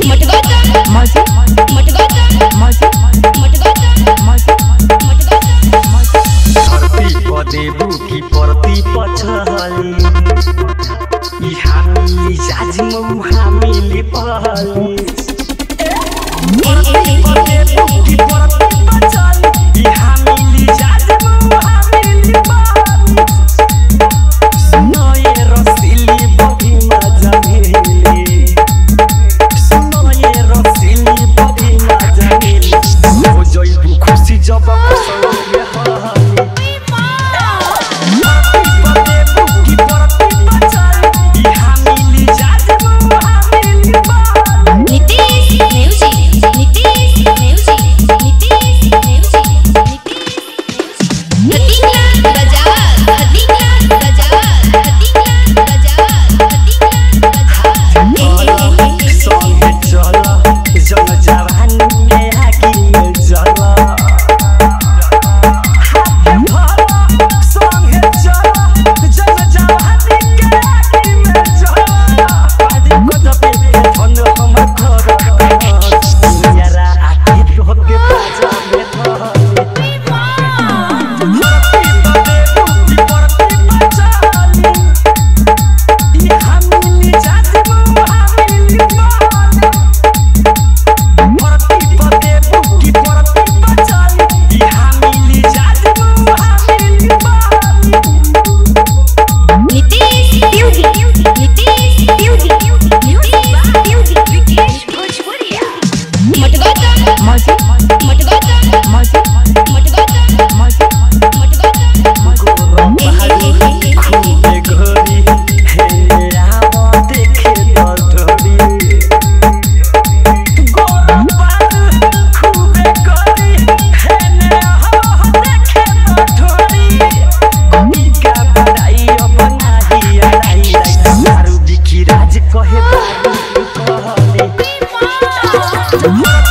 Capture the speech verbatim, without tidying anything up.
देबू की परती पछली ई हामी जाजमौ हामीले पहली परती देबू की परती पछली ई हामीले जाजमौ हामीले पहली सुनाए रसिली बगिमा जमेली सुनाए रसिली बगिमा जमेली हो जइबू खुशी जब कसौले Come on.